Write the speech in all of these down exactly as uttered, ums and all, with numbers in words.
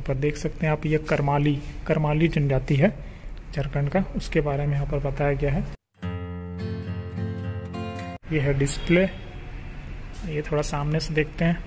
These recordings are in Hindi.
पर देख सकते हैं आप, ये करमाली करमाली जनजाति है झारखंड का, उसके बारे में यहाँ पर बताया गया है। ये है डिस्प्ले, ये थोड़ा सामने से देखते हैं।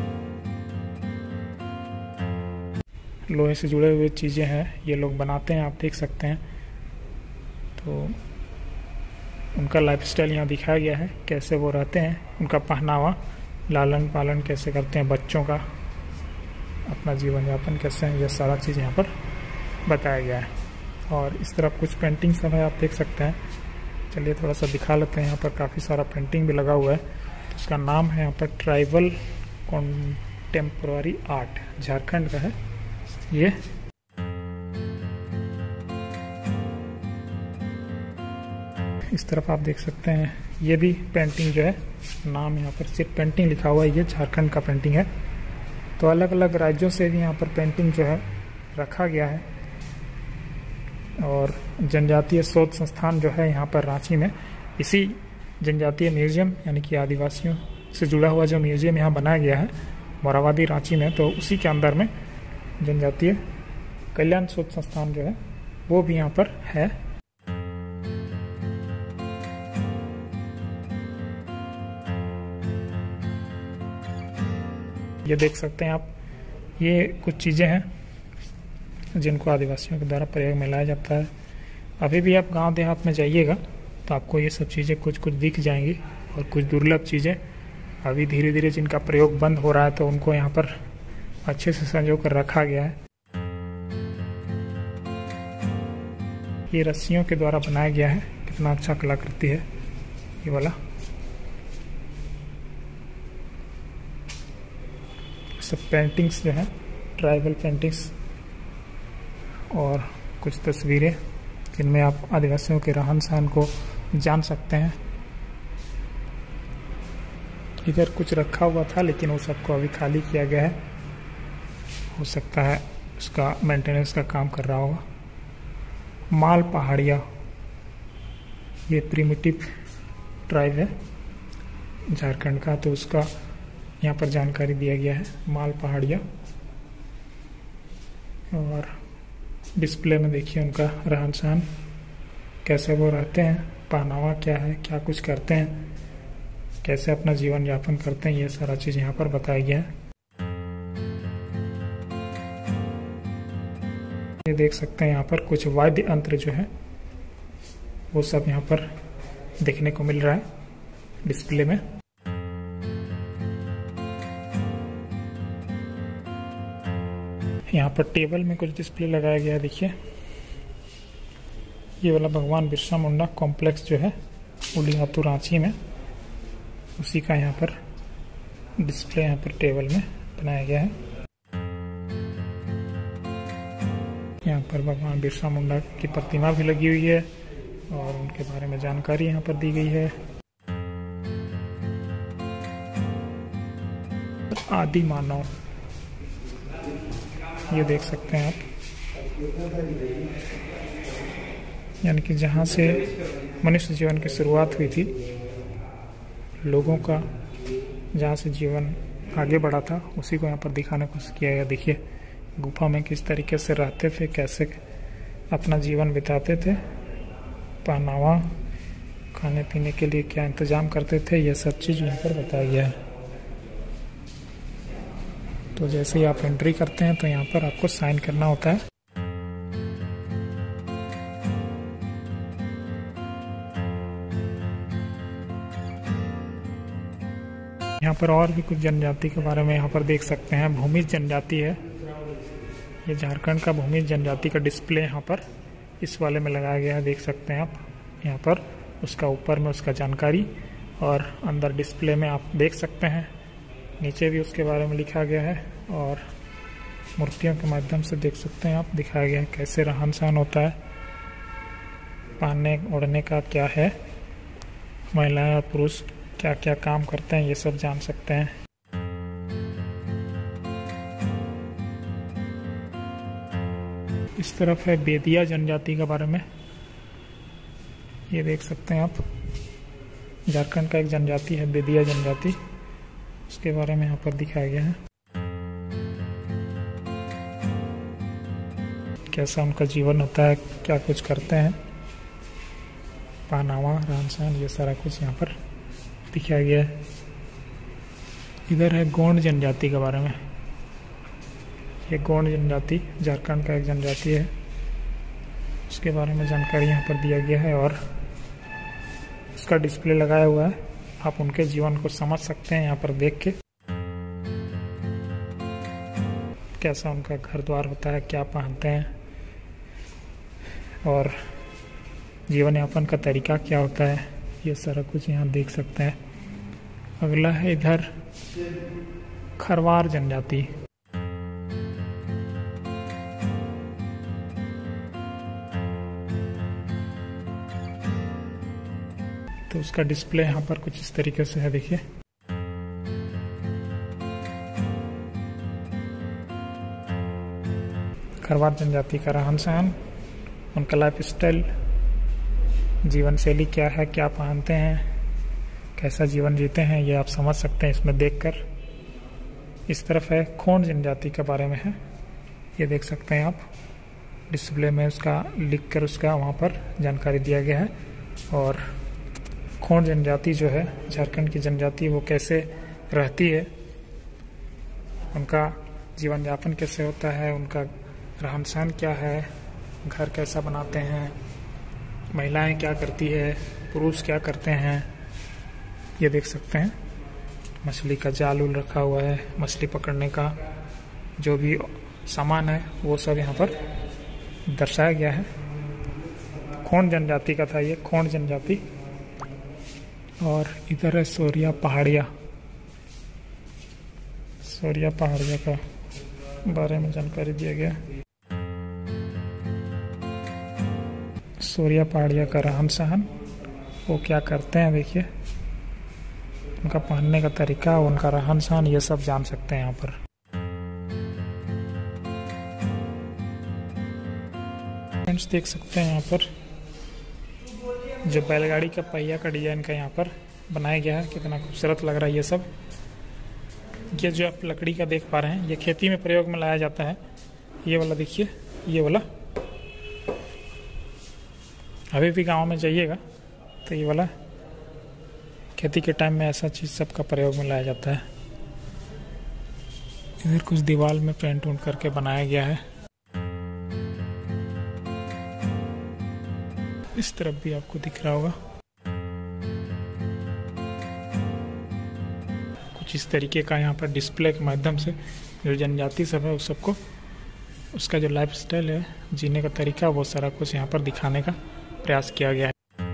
लोहे से जुड़े हुए चीज़ें हैं, ये लोग बनाते हैं, आप देख सकते हैं। तो उनका लाइफस्टाइल यहाँ दिखाया गया है, कैसे वो रहते हैं, उनका पहनावा, लालन पालन कैसे करते हैं बच्चों का, अपना जीवन यापन कैसे है, ये सारा चीज़ यहाँ पर बताया गया है। और इस तरफ कुछ पेंटिंग सब है, आप देख सकते हैं। चलिए थोड़ा सा दिखा लेते हैं। यहाँ पर काफ़ी सारा पेंटिंग भी लगा हुआ है। तो उसका नाम है यहाँ पर ट्राइबल कॉन्टेम्पोररी आर्ट, झारखंड का है ये। इस तरफ आप देख सकते हैं, ये भी पेंटिंग जो है, नाम यहाँ पर सिर्फ पेंटिंग लिखा हुआ है, ये झारखंड का पेंटिंग है। तो अलग अलग राज्यों से भी यहाँ पर पेंटिंग जो है रखा गया है। और जनजातीय शोध संस्थान जो है यहाँ पर रांची में, इसी जनजातीय म्यूजियम यानी कि आदिवासियों से जुड़ा हुआ जो म्यूजियम यहाँ बनाया गया है मोराबादी रांची में, तो उसी के अंदर में जनजातीय कल्याण शोध संस्थान जो है वो भी यहाँ पर है। ये देख सकते हैं आप, ये कुछ चीज़ें हैं जिनको आदिवासियों के द्वारा प्रयोग में लाया जाता है। अभी भी आप गांव देहात में जाइएगा तो आपको ये सब चीज़ें कुछ कुछ दिख जाएंगी, और कुछ दुर्लभ चीज़ें अभी धीरे धीरे जिनका प्रयोग बंद हो रहा है, तो उनको यहाँ पर अच्छे से संजो कर रखा गया है। ये रस्सियों के द्वारा बनाया गया है, कितना अच्छा कलाकृति है ये वाला। सब पेंटिंग्स जो हैं, ट्राइबल पेंटिंग्स, और कुछ तस्वीरें जिनमें आप आदिवासियों के रहन सहन को जान सकते हैं। इधर कुछ रखा हुआ था, लेकिन वो सबको अभी खाली किया गया है। हो सकता है उसका मेंटेनेंस का काम कर रहा होगा। माल पहाड़िया, ये प्रिमिटिव ट्राइब है झारखंड का, तो उसका यहाँ पर जानकारी दिया गया है, माल पहाड़िया। और डिस्प्ले में देखिए उनका रहन सहन, कैसे वो रहते हैं, पहनावा क्या है, क्या कुछ करते हैं, कैसे अपना जीवन यापन करते हैं, ये सारा चीज़ यहाँ पर बताया गया है। ये देख सकते हैं यहाँ पर कुछ वाद्य यंत्र जो है वो सब यहाँ पर देखने को मिल रहा है डिस्प्ले में। यहाँ पर टेबल में कुछ डिस्प्ले लगाया गया है। देखिए ये वाला भगवान बिरसा मुंडा कॉम्प्लेक्स जो है उलियातू रांची में, उसी का यहाँ पर डिस्प्ले यहाँ पर टेबल में बनाया गया है। यहाँ पर भगवान बिरसा मुंडा की प्रतिमा भी लगी हुई है और उनके बारे में जानकारी यहाँ पर दी गई है। आदि मानव, ये देख सकते हैं आप, यानी कि जहाँ से मनुष्य जीवन की शुरुआत हुई थी, लोगों का जहाँ से जीवन आगे बढ़ा था, उसी को यहाँ पर दिखाने की कोशिश किया गया। देखिए गुफा में किस तरीके से रहते थे, कैसे अपना जीवन बिताते थे, पहनावा, खाने पीने के लिए क्या इंतजाम करते थे, यह सब चीज़ यहाँ पर बताया गया है। तो जैसे ही आप एंट्री करते हैं तो यहाँ पर आपको साइन करना होता है। यहाँ पर और भी कुछ जनजाति के बारे में यहाँ पर देख सकते हैं। भूमिज जनजाति है, ये झारखंड का भूमिज जनजाति का डिस्प्ले यहाँ पर इस वाले में लगाया गया है। देख सकते हैं आप यहाँ पर, उसका ऊपर में उसका जानकारी, और अंदर डिस्प्ले में आप देख सकते हैं, नीचे भी उसके बारे में लिखा गया है, और मूर्तियों के माध्यम से देख सकते हैं आप, दिखाया गया है कैसे रहन सहन होता है, पहनने ओढ़ने का क्या है, महिलाएं और पुरुष क्या क्या काम करते हैं, ये सब जान सकते हैं। इस तरफ है बेदिया जनजाति के बारे में, ये देख सकते हैं आप, झारखंड का एक जनजाति है बेदिया जनजाति, उसके बारे में यहाँ पर दिखाया गया है। कैसा उनका जीवन होता है, क्या कुछ करते हैं, पहनावा, रहन सहन, ये सारा कुछ यहाँ पर दिखाया गया है। इधर है गोंड जनजाति के बारे में। ये गोंड जनजाति झारखंड का एक जनजाति है, उसके बारे में जानकारी यहाँ पर दिया गया है और उसका डिस्प्ले लगाया हुआ है। आप उनके जीवन को समझ सकते हैं यहाँ पर देख के, कैसा उनका घर द्वार होता है, क्या पहनते हैं और जीवन यापन का तरीका क्या होता है, ये सारा कुछ यहाँ देख सकते हैं। अगला है इधर खरवार जनजाति। तो उसका डिस्प्ले यहाँ पर कुछ इस तरीके से है, देखिए। खरवार जनजाति का रहन सहन, उनका लाइफ स्टाइल, जीवन शैली क्या है, क्या पहनते हैं, कैसा जीवन जीते हैं, ये आप समझ सकते हैं इसमें देखकर। इस तरफ है खोंड जनजाति के बारे में है, ये देख सकते हैं आप डिस्प्ले में, उसका लिख कर उसका वहाँ पर जानकारी दिया गया है। और खोंड जनजाति जो है झारखंड की जनजाति, वो कैसे रहती है, उनका जीवन यापन कैसे होता है, उनका रहन सहन क्या है, घर कैसा बनाते हैं, महिलाएं क्या करती है, पुरुष क्या करते हैं, ये देख सकते हैं। मछली का जाल उल रखा हुआ है, मछली पकड़ने का जो भी सामान है वो सब यहाँ पर दर्शाया गया है। खोंड जनजाति का था ये, खोंड जनजाति। और इधर है सोरिया पहाड़िया। सोरिया पहाड़िया का बारे में जानकारी दिया गया। सोरिया पहाड़िया का रहन सहन, वो क्या करते हैं, देखिए उनका पहनने का तरीका, उनका रहन सहन, ये सब जान सकते हैं यहाँ पर। फ्रेंड्स देख सकते हैं यहाँ पर जो बैलगाड़ी का पहिया का डिजाइन का यहाँ पर बनाया गया है, कितना खूबसूरत लग रहा है ये सब। ये जो आप लकड़ी का देख पा रहे हैं, ये खेती में प्रयोग में लाया जाता है। ये वाला देखिए, ये वाला अभी भी गांव में जाइएगा तो ये वाला खेती के टाइम में ऐसा चीज़ सबका प्रयोग में लाया जाता है। इधर कुछ दीवार में पेंट उंट करके बनाया गया है। इस तरफ भी आपको दिख रहा होगा कुछ इस तरीके का यहाँ पर डिस्प्ले के माध्यम से जो जनजाति सब है उस सबको, उसका जो लाइफ स्टाइल है, जीने का तरीका, वो सारा कुछ यहाँ पर दिखाने का प्रयास किया गया है।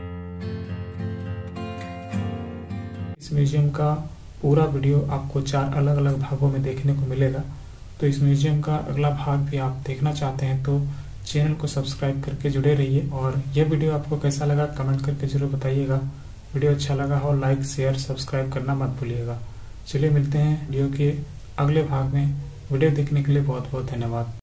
इस म्यूजियम का पूरा वीडियो आपको चार अलग अलग भागों में देखने को मिलेगा। तो इस म्यूजियम का अगला भाग भी आप देखना चाहते हैं तो चैनल को सब्सक्राइब करके जुड़े रहिए। और यह वीडियो आपको कैसा लगा कमेंट करके जरूर बताइएगा। वीडियो अच्छा लगा हो लाइक शेयर सब्सक्राइब करना मत भूलिएगा। चलिए मिलते हैं वीडियो के अगले भाग में। वीडियो देखने के लिए बहुत बहुत धन्यवाद।